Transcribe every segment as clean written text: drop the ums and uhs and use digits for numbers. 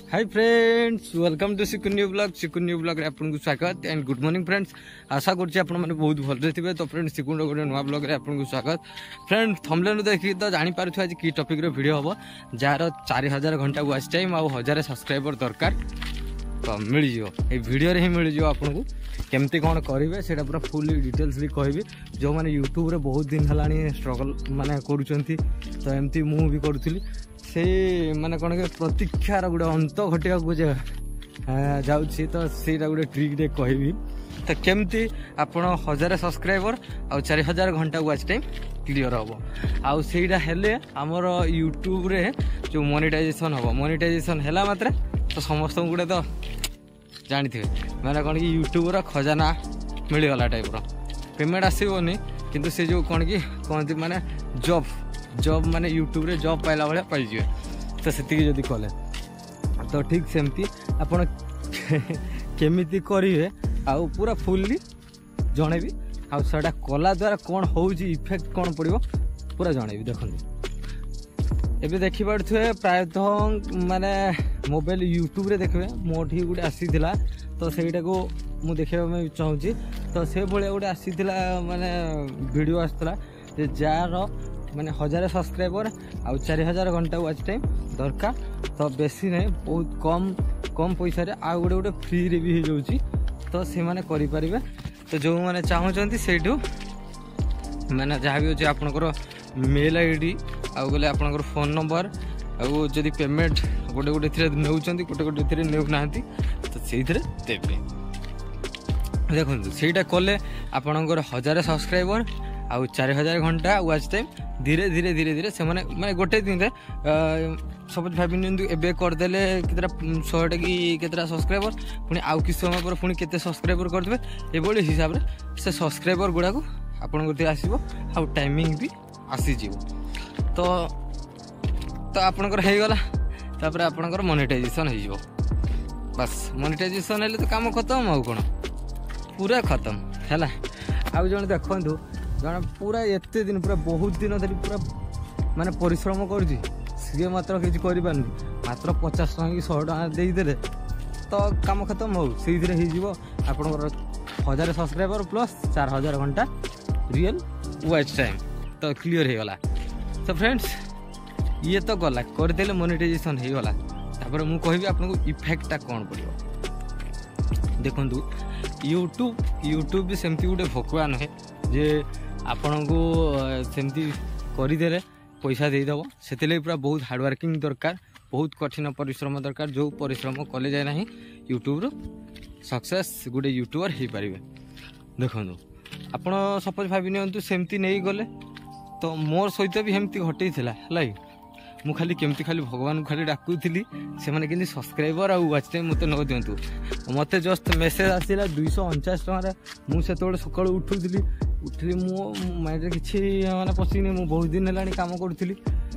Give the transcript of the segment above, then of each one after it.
Hi friends, welcome to सिकुन्यू blog आपको स्वागत एंड गुड मॉर्निंग फ्रेंड्स। आशा करुँचे आपने बहुत भले थे। तो फ्रेंड्स सिकुन गोटे नुआ ब्लॉग आपको स्वागत। फ्रेंड्स थंबनेल देखिए तो जापर आज कि टॉपिक वीडियो हम जार 4000 घंटा वाच टाइम आ 1000 सब्सक्राइबर दरकार तो मिल जाए वीडियो ही मिल जाए आपको केमती कौन करेंगे से पूरा फुल डिटेल्स भी कहबी। जो मैंने यूट्यूब रे बहुत दिन है स्ट्रगल माने करुँच तो एमती मु भी करूँ से माने कौन के प्रतीक्षार गोटे अंत घटिया जाऊँगी तो ସେଇଟା गोटे ट्रिक दे कहबी। तो केमती आपण 1000 सब्सक्राइबर आ 4000 घंटा वाच टाइम क्लियर हम आउ ସେଇଟା हेले आमर यूट्यूब रे जो मोनेटाइजेशन हम मोनेटाइजेशन है मात्रे तो समस्त गुड़े तो जानी थे मैंने कौन कि यूट्यूब रा खजाना मिलगला टाइप पेमेंट आसबनी किंतु से जो कौन कि कहती माने जॉब माने यूट्यूब रे जॉब पाइला भाया पाइजे तो से जदि कले तो ठीक सेमती आपण केमिति करिवे आउ पूरा फुल्ली जणेबी आउ सेटा कला द्वारा कौन होउची इफेक्ट कौन पड़िबो पूरा जणेबी। देखंतु एबे देखि पड़थुए प्रायतः माने मोबाइल यूट्यूब रे देखबे मोठी गुटे आसीथिला तो सेटा को मु देखिबा में चाहूची तो से भले गुटे आसीथिला माने वीडियो आस्तला जे जार माने 1000 सब्सक्राइबर आ 4000 घंटा वाच टाइम दरकार तो बेसी नहीं बहुत कम पैसा रे आ गोटे फ्री रे भी हो जाउची तो से माने करि परिबे। तो जो माने चाहूचंती सेठू माने जहाँ भी होची आपनकर मेल आईडी आ गले आपनकर फोन नंबर आ जदि पेमेंट गोटे थरे नेउचंती गोटे थरे नेउ नाहंती तो सेइथरे देबे। देखो सेटा कले आपनकर 1000 सब्सक्राइबर आ 4000 घंटा वाच टाइम धीरे धीरे धीरे धीरे से माने गोटे दिन सपोज भाभी एबे करदेले केतरा 100 कि केतरा सब्सक्राइबर पुणी आउ कि समय पर पुणी केते सब्सक्राइबर करदेबे एभली हिसाब रे से सब्सक्राइबर गुडा को आपन गते आसीबो आ टाइमिंग भी आसी जीवो तो आपनकर हे गला तापर आपनकर मोनेटाइजेशन हे जीवो बस मोनेटाइजेशन हेले तो काम खत्म आउ कोन पूरा खत्म हैला। आउ जण देखंतु जण पूरा एते दिन पूरा बहुत दिन धरी पूरा माने परिश्रम करूची सी मात्र किसी कर मात्र 50 टका कि 100 टका देदेले तो काम खत्म हो से आपंकर 1000 सब्सक्राइबर प्लस 4000 घंटा रियल वाच टाइम तो क्लियर हो गला। तो फ्रेंड्स ये तो गला करदेले मोनेटाइजेशन हो गला तापर मु कहबी आपनको इफेक्टटा कौन पड़ो। देखंतु यूट्यूब भी सेमती गोटे भकुआ नुहे जे आपण को सेमती करदेले पैसा देदेव से पूरा बहुत हार्डवर्किंग दरकार बहुत कठिन परिश्रम दरकार जो परिश्रम कले जाए ना यूट्यूब सक्सेस गोटे यूट्यूबर हो पारे। देखो आपण सपोज भावी नि सेमती नहीं गले तो मोर सहित भी एमती घटे है मु खाली केमती खाली भगवान खाली डाकुली से मैंने कि सब्सक्राइबर आउ वाच टाइम मत न दिंतु मत जस्ट मेसेज आसला 249 टकर मुझे सकाल उठली मो माइंड किसी माने पशिनी मु बहुत दिन है काम करूँ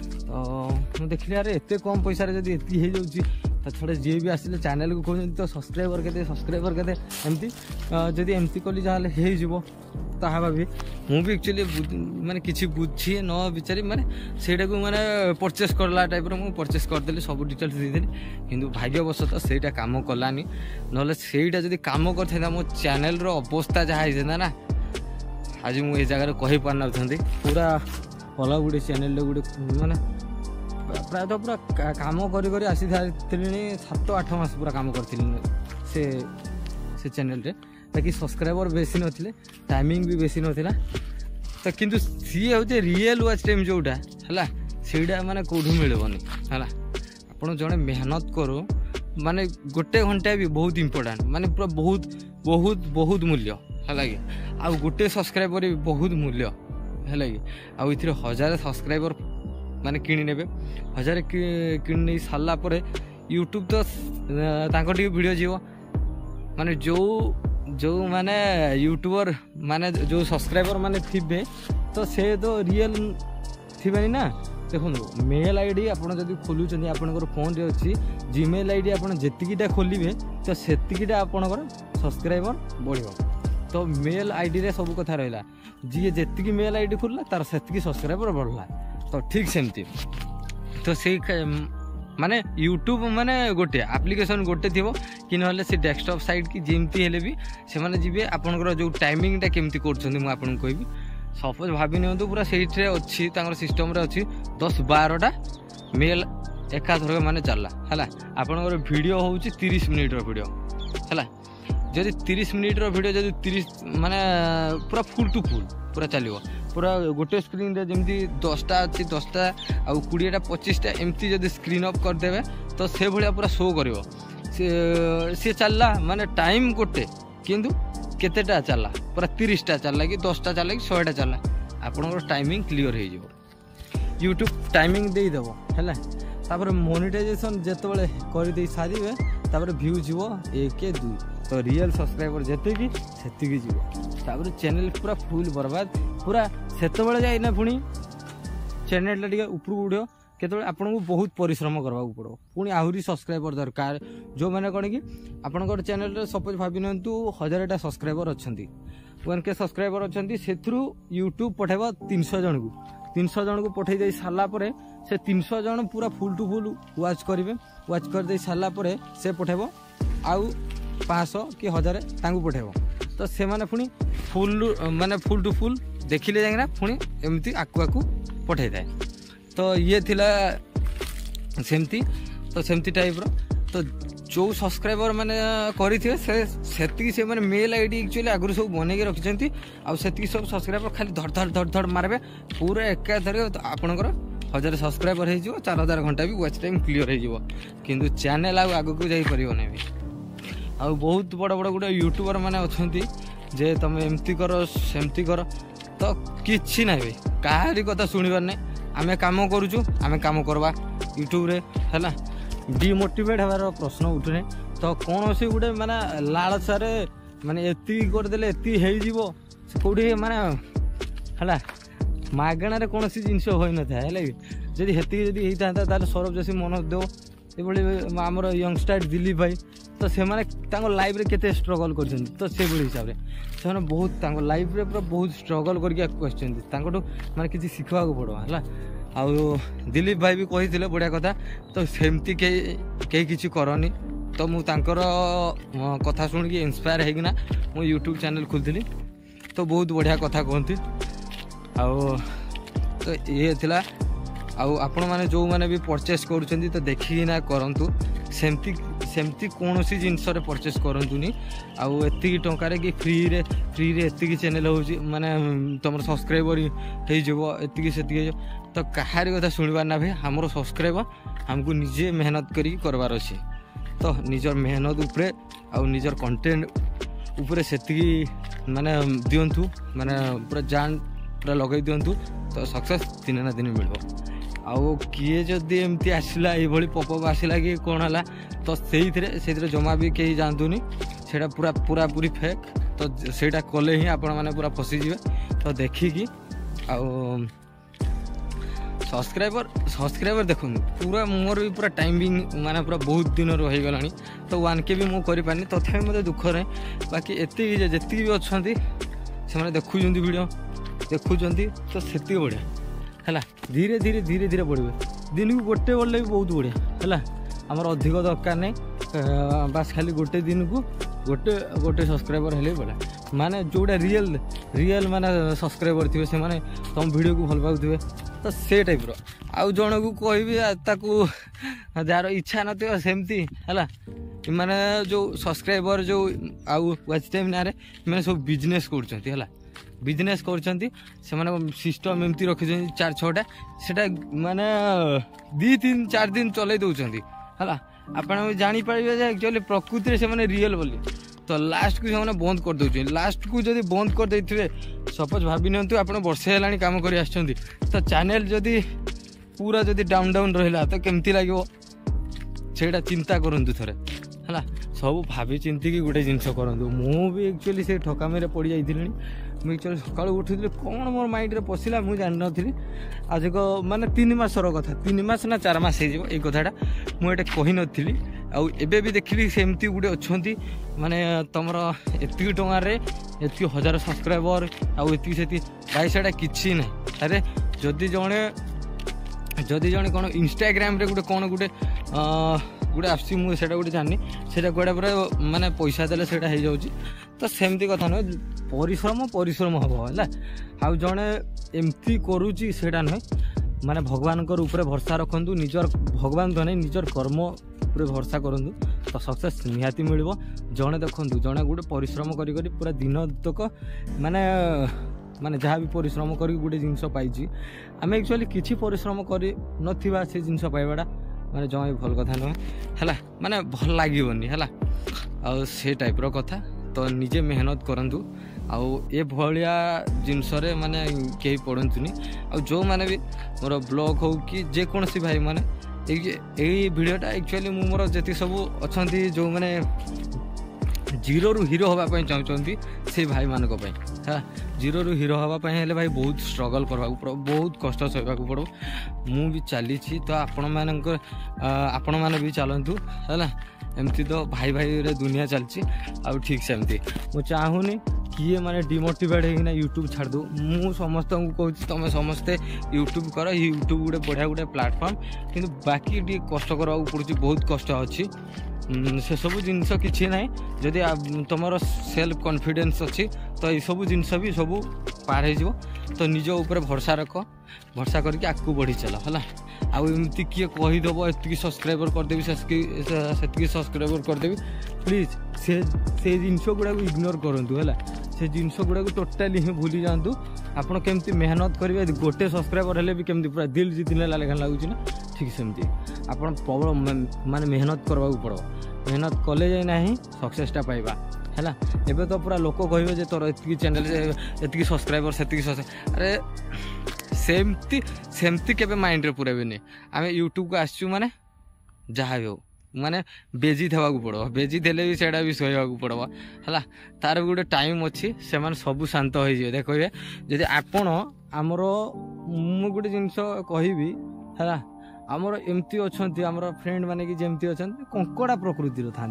तो देखली अरे एत कम पैसा जब ये हो तो थोड़े जी भी आसिले चैनल को कहते तो सब्सक्राइबर के एमती जदि एमती कली जहाँ हो भाभी मुझे एक्चुअली माने किसी बुझी न विचारी माने सेटा को माने परचेस करला टाइप रो परचेस करदेली सब डिटेल्स देदेली किंतु भाग्यवशतः सेटा काम कलानी नले सेटा जदि काम करथा मो चैनल रो अवस्था जहाँ होता ना आज मुझे जगह कही पार ना पूरा अलग गोटे चैनल गोटे माने प्रायतः पूरा काम करी आसी सारी 7-8 मास पूरा काम करी से चैनल रे ताकि सब्सक्राइबर बेसी नथिले टाइमिंग भी बेसी नथिला तो किंतु सी होते रियल वाच टाइम जोटा है सीटा माने कोठू मिलबनी है आपण जड़े मेहनत करो माने गोटे घंटा भी बहुत इंपोर्टेंट माने पूरा बहुत बहुत बहुत मूल्य है कि आउ गोटे सब्सक्राइबर भी बहुत मूल्य है कि आउ 1000 सब्सक्राइबर माने किणी नेबे 1000 किणी नहीं सारा पर यूट्यूब तो तांको वीडियो जीव माने जो माने यूट्यूबर माने जो सब्सक्राइबर माने थिबे तो से तो रियल थिबे ना। देखो मेल आईडी आपन जदि खोलुचंदी आपनकर फोन रे अछि जीमेल आईडी आपन जेतिकीटा खोलिबे तो सेतिकीटा आपनकर सब्सक्राइबर बढ़िबो तो मेल आईडी रे सब कथा रहला जी जेतिकी मेल आईडी खोलला तार सेतिकी सब्सक्राइबर बढ़ला तो ठीक सेमती तो से माने यूट्यूब माने गोटे आप्लिकेसन गोटे थी कि ना से डेस्कटॉप साइट कि जमती हेले भी से माने जीवे आपनकर जो टाइमिंगटा केमती करछन्ती मु आपन कहबी सपोज भाभी नियंतु पूरा सेठरे अच्छी तांकर सिस्टम रे अच्छी 10-12टा मेल एकाथरक माने चलला हला आपनकर वीडियो होउची 30 मिनिट रो वीडियो हला जदि 30 मिनिट रो वीडियो जदि 30 माने पूरा फुल टू फुल पूरा चलियो पूरा गोटे स्क्रीन रे जमती 10टा अच्छी 10टा आ 20टा 25टा एमती जदि स्क्रीन ऑफ कर देबे तो से भलिया पूरा शो करिवो से चलला माने टाइम गोटे किंतु केतेटा चलला पूरा 30टा चलला कि 10टा चलला कि 100टा चलला आपनकर टाइमिंग क्लियर हो जिवो यूट्यूब टाइमिंग दे देबो हैला तापर मोनेटाइजेशन जेतबेले करि दे सारिबे तापर व्यू जीवो 1-2 तो रियल सब्सक्राइबर जेते कि सेति कि जीवो तापर चैनल पूरा फुल बर्बाद पूरा सेतबेले जाई ना पुनी चैनल टिके ऊपर उड़ियो केतबेले आपन को बहुत परिश्रम करबा पड़ो पुनी आहुरी सब्सक्राइबर दरकार जो माने कोन कि आपनकर चैनल रे सपोज भाबी नंतु 1000टा सब्सक्राइबर अछंती 1K सब्सक्राइबर अछंती सेथरु यूट्यूब पठेबो 300 जन को पठे दे साला परे से 300 जन पूरा फुल टू फुल वाच करिवे वाच कर दे साला परे से पठेबो आउ 500 कि 1000 तांगु पठेबो तो से माने पुनी फुल माने फुल टू फुल देखिले जाइना पुनी एमती आकु पठे दे तो ये थिला सेमती टाइप रो तो जो सब्सक्राइबर माने करिथिए से माने मेल आईडी एक्चुअली आगु सब बने के रखिसंती आ सेती सब सब्सक्राइबर खाली धड़ धड़ मारबे पूरा एका धरे आपनकर 1000 सब्सक्राइबर हे जिवो 4000 घंटा भी वॉच टाइम क्लियर हे जिवो किंतु चैनल आगु को जाई परियो नै आ बहुत बड़ बड़ गुडे यूट्यूबर माने अछंती जे तमे एमती करो सेमती करो तो किछि नै बे काहारी कथा सुनिबार नै आमे काम करूछु आमे काम करबा यूट्यूब रे हैला डिमोटिवेट हबार प्रश्न उठुने तो कौन से गुटे माने लालसारे माने एति कर देले एति हेई जीवो कोडी माने हला मागणारे कौन सी जिंस होई न था हैला जदी हेति जदी हेई था ताले सौरभ जसी मन दो ए बळी हमर यंगस्टर दिलीप भाई तो से माने तांको लाइफ रे केते स्ट्रगल करछन तो से बळी हिसाब रे से माने बहुत तांको लाइफ रे पूरा बहुत स्ट्रगल करके क्वेश्चन तांको माने किछि सिखवा को पड़ो हला आ दिलीप भाई भी कही बढ़िया कथा तो सेमती कई किसी करनी तो मु तांकर कथा शुण कि इंस्पायर होना मु यूट्यूब चैनल खोलती तो बहुत बढ़िया कथा कहती तो ये थिला आपण मैंने जो मैंने भी परचेस करुँच तो देखिना करूँ सेमती कौन सी जिनस परचेस करूनी आती टकर कि फ्री रे एति चैनल हो माने तुम सब्सक्राइबर होती से तो कहारी कथा शुणबार ना भाई हमरो सब्सक्राइबर हमको निजे मेहनत करी करवार अच्छे तो निजर मेहनत उपरे आउ निजर कंटेंट उपरे सेति माने दियंतु माने पूरा जान पूरा लगे दियंतु तो सक्सेस दिन ना दिन मिलबो आउ किए जदि एमती आसला ये भली पॉपअप आसला कि कौन है तो से जमा भी कहीं जानतुनी सेटा पूरा पूरी फेक तो सेटा कले ही आपण माने पूरा फसीजे तो देखिकी आउ सब्सक्राइबर देखो पूरा मोर भी पूरा टाइमिंग माने पूरा बहुत दिन रही गला तो 1K भी मुझे पानी तथा मत दुख रहे बाकी एति जी भी अच्छा से देखुं वीडियो देखुं तो से बढ़िया है धीरे धीरे बढ़े दिन को गोटे बढ़ले भी बहुत बढ़िया है आमर अधिक दरकार नहीं बास खाली गोटे दिन को गोटे सब्सक्राइबर हेले बढ़िया माने जोड़ा रियल माने सब्सक्राइबर थे से माने तुम वीडियो को भल पाउथिबे तो से टाइप रो आउ जण को कहबी ताकू जार इच्छा नथिबो सेमती हैला माने जो सब्सक्राइबर जो आउ वॉच टाइम ना रे माने सब बिजनेस करछंती हैला बिजनेस करछंती से माने सिस्टम एमती रखि 4-6टा सेटा माने 2-3-4 दिन चलै दउछंती हैला आपण जानि पाइबे जे एक्चुअली प्रकृति रे से माने रियल बोली तो लास्ट को से बंद कर दे लास्ट को जब बंद कर दे सपोज भाभी नियंतु आप वर्षे है कम कर आसछंती तो चैनल जदि पूरा जदि डाउन रहा तो केमती लगे सेटा चिंता करूँ थे है सब भाभी चिंतिकी गोटे जिनस करूँ मुझे एक्चुअली से ठकामी पड़ जाइए मुझे एक्चुअली सका उठी कौन मोर माइंड में पशिला मुझे जान नी आज माने 3 मासर कथा 3 मास ना 4 मास हो कथाटा मुझे कही नी आबे भी देखिली सेमती गोटे अच्छा माने तुमर एति टंगार एति 1000 सब्सक्राइबर आती से भाई सेटा किसी ना अरे जदि जड़े जदि जड़े कौन इंस्टाग्राम रे गोटे कौन गोटे गोटे आसी मुझे गोटे जानी से गोटे पूरा माने पैसा देले से हो जाऊँ तो सेमती कथा नुहे परिश्रम हम है आउ जड़े एमती करुच्ची से नुहे माने भगवान ऊपर भरसा रखु निजर भगवान तो नहीं निजर कर्म पूरे भरसा करूँ तो सक्सेस निहाती मिल जड़े देखूँ जड़े गोटे परिश्रम करी पूरा दिन तक माने माने जहाँ भी परिश्रम कर गोटे जिनस पाई आम एक्चुअली किसी परिश्रम कर नथिबा से जिनस पाइबाटा माने जमा भी भल कथा नुहे है माने भल लगनी है आ से टाइप्र कथा तो निजे मेहनत करूँ आउ ए भाया जिनस माने कहीं पड़तुनि आ जो मैंने भी मोर ब्लॉग हो कि जेकोसी भाई माने यही भिडियोटा एक्चुअली मोर जी सब अच्छा जो मैंने जीरो रु हीरो हाँपाई चाहते से भाई मान है जीरो रु हीरो हाँपाई है भाई बहुत स्ट्रगल करवा पड़ो बहुत कष्ट सहवाक पड़ो मु भी चली तो आपण मैंने भी चलतु है एमती तो भाई भाई रे दुनिया चलती आ ठीक सेमती मु चाहूनी किए माने डिमोटिवेट होना यूट्यूब छाड़ दो मु समस्त को कहूँ तुम समस्ते यूट्यूब कर यूट्यूब गोटे बढ़िया गोटे प्लाटफर्म किंतु बाकी टी कष्ट करवा पड़ुची बहुत कष्ट अच्छी से सब जिनस किसी ना जदि तुम सेल्फ कॉन्फिडेंस अच्छी तो ये सब जिनस भी सब पार हो तो निज ऊपर भरोसा रख भरोसा करके आगू बढ़ी चल है आमती किए कहीदेव एति सब्सक्राइबर करदेवी से सब्सक्राइबर करदेवी प्लीज से जिनस गुड़ा इग्नोर करूँ है से जिनस गुड़ा टोटाली ही भूली जातु आपड़ केमती मेहनत करेंगे गोटे सब्सक्राइबर हेल्ले भी केमती पूरा दिल जितने लेखा लगुच ना ठीक सेमती आपड़ प्रबल माने मेहनत करवा पड़ो मेहनत कले जाए ना सक्सेसटा पाइबा है एबे तो पूरा लोक कहे जे तोर एति चैनल एति सब्सक्राइबर से अरे सेमती सेमती केबे माइंड रे पुरेबेनी आमे यूट्यूब को आसचु माने जहाँ भी हो माने बेजी देवाक पड़ो बेजी देले भी सेटा भी सहवाक पड़ो है तार भी गोटे टाइम अच्छी से माने सब शांत हो देखिए जदि आपण आमर मु गोटे जिनस कहबी है आमर एमती अच्छा आमर फ्रेंड माने कि जमती अच्छा कंकड़ा प्रकृतिर था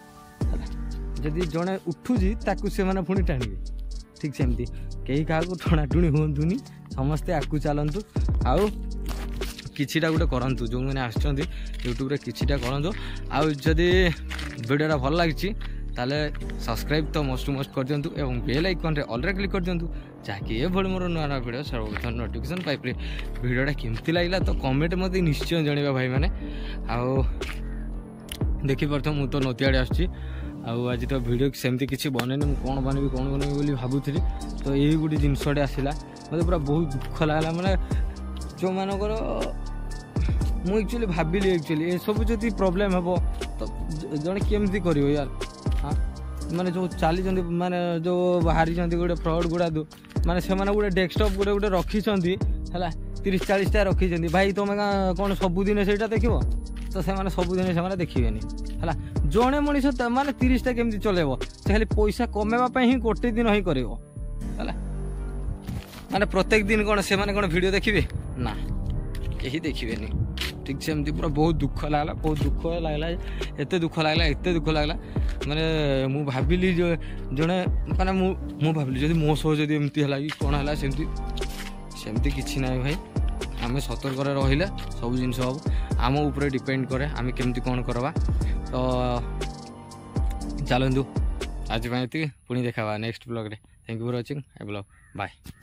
जदि जड़े उठुची ताकू से माने पुणी टाणिबे ठीक सेमती कहीं क्या टणाटुणी हुंतुनी समस्ते आगू चलतु आउ किछिटा गोटे करंतु जो मैंने आसुँच यूट्यूब किछिटा करंतु आउ जदि वीडियोटा भल लगी ताले सब्सक्राइब तो मस्ट टू मस्ट कर दिंतु एवं बेल आइकन रे ऑल रे क्लिक कर दिंतु जाकि ये भली मोर नुआ वीडियो सर्वप्रथम नोटिफिकेशन पाइपरे वीडियोटा केमती लागला तो कमेंट मत निश्चय जणेबा भाई माने आउ देखि परथम मु तो नतियाडे आछि आज तो वीडियो सेमती किसी बनैनी कौन बनबी भावुली तो यही गोटे जिनसटे आसला मतलब पूरा बहुत दुख लगला मैंने जो मानकर मु एक्चुअली भाविली एक्चुअली ये सब जो प्रोब्लेम हे तो जड़े केमती कर यार हाँ माने जो चली माने जो बाहरी गोटे फ्रड गुड़ा माने से गोटे डेस्कटप गोटे गोटे रखी है 30-40टा रखी भाई तुम कौन सबुदिन से देख तो से सबुदिन से देखिए है जड़े मनीष माने 30टा केमती चलेब से खाली पैसा कमेवाई ही गोटे दिन ही कर माने प्रत्येक दिन कौन से कौन वीडियो देखिए ना यही देखिए ठीक सेमती पूरा बहुत दुख लगला एत दुख लगला माने मु भाविली जो जड़े माने मु भाविली जदि मो सह जदि एमती है कि कौन है सेमती किसी ना भाई आम सतर्क रहिले सब जिन हम आम उपर डिपेंड करे आम केमती कौन करवा तो चलतु आज पुणी देखा नेक्स्ट ब्लॉग रे thank you for watching I blog bye.